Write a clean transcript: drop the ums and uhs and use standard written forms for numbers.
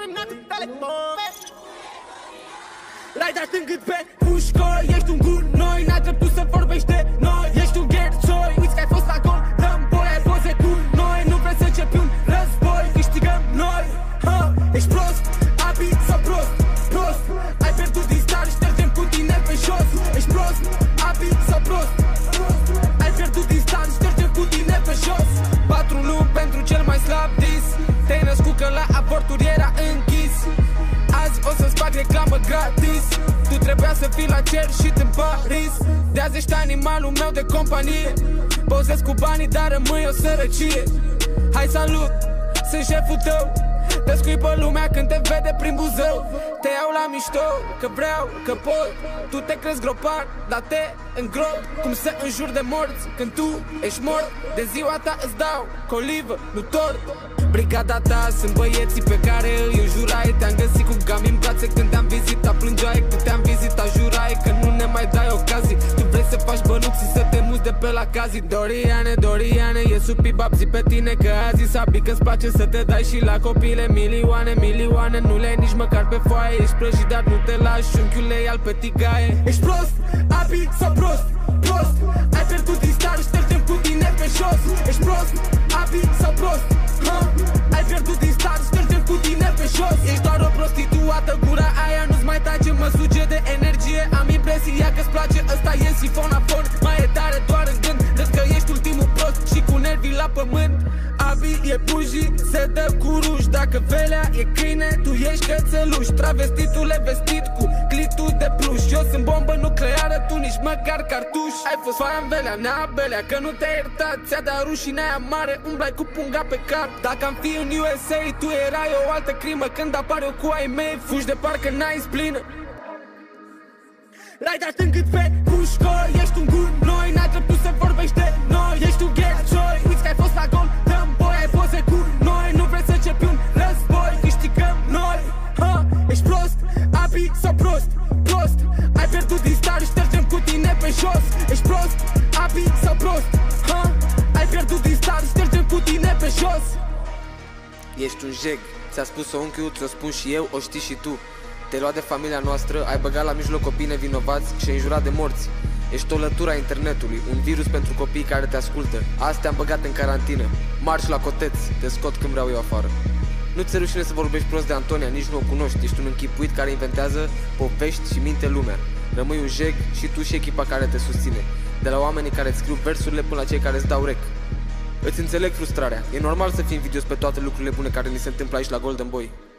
terminat tale pove. L-ai dat încât pe pușcă, ești un gunoi, n-ai dreptul să vorbești de noi. Ești un ghercioi, uiți că ai fost la gol, dăm boi, ai poze cu noi. Nu vrei să începi un război, câștigăm noi. Ești prost, abi sau prost, prost. Ai pierdut din start, ștergem cu tine pe jos. Ești prost, abi sau prost, ai pierdut din start, ștergem cu tine pe jos. 4 luni pentru cel mai slab dis. Te-ai născut că la aborturi era închis. Azi o să-ți fac reclamă gratis. Tu trebuia să fii la cer și în Paris. De azi ești animalul meu de companie. Pozez cu banii, dar rămâi o sărăcie. Hai salut, sunt șeful tău. Te scuipă lumea când te vede prin Buzău. Te iau la mișto, că vreau, că pot. Tu te crezi gropar, dar te îngrop. Cum să înjuri de morți când tu ești mort. De ziua ta îți dau colivă, nu tort. Brigada ta sunt băieții pe care îi înjurai. Te-am găsit cu gami în brațe când te-am vizitat. Plângeai când te-am vizitat, jurai că nu ne mai dai ocazii. Tu vrei să faci bănuți și să te muți de pe la cazii. Doriane, Doriane, e supi babzi pe tine. Că azi sabi că-ți place să te dai și la copile. Milioane, milioane, nu le ai nici măcar pe foaie. Ești prăjit, dar nu te lași, unchiule al pe tigaie. Ești prost, abi sau prost, prost. Ai pierdut din start, ștergem cu tine pe jos. Ești prost, abi sau prost, ai pierdut din start, ștergem cu tine pe jos. Ești doar o prostituată, gura aia nu-ți mai tace. Mă suge de energie, am impresia că-ți place. Ăsta e sifonafon, mai e tare doar în gând. Râzi că ești ultimul prost și cu nervii la pământ. Abi e bujii, se dă cu ruși. Dacă velea e câine, tu ești cățeluș. Travestitul e vestit cu clitul de pluș. Eu sunt bombă nucleară, tu nici măcar cartuș. Ai fost faia în velea, nea belea, că nu te-ai iertat. Ți-a dat rușinea aia mare, umblai cu punga pe cap. Dacă am fi în USA, tu erai o altă crimă. Când apare eu cu ai mei, fugi de parcă n-ai splină. L-ai dat încât pe pușcă, ești un gunoi, n-ai dreptul să vorbești de noi. Ești un ghercioi, uiți că ai fost la gol, dăm boi, ai poze cu noi. Nu vrei să începi un război, câștigăm noi. Ești prost, abi sau prost, prost. Ai pierdut din start, ștergem cu tine pe jos. Ești prost, abi sau prost, ai pierdut din start, ștergem cu tine pe jos. Ești un jeg, ți-a spus-o unchiul, ți-o spun și eu, o știi și tu. Te-ai luat de familia noastră, ai băgat la mijloc copii nevinovați și ai înjurat de morți. Ești o lătură a internetului, un virus pentru copiii care te ascultă. Azi te-am băgat în carantină, marș la coteț, te scot când vreau eu afară. Nu ți-e rușine să vorbești prost de Antonia, nici nu o cunoști. Ești un închipuit care inventează povești și minte lumea. Rămâi un jeg și tu și echipa care te susține. De la oamenii care îți scriu versurile până la cei care îți dau rec. Îți înțeleg frustrarea, e normal să fii invidios pe toate lucrurile bune care ni se întâmplă aici la Golden Boy.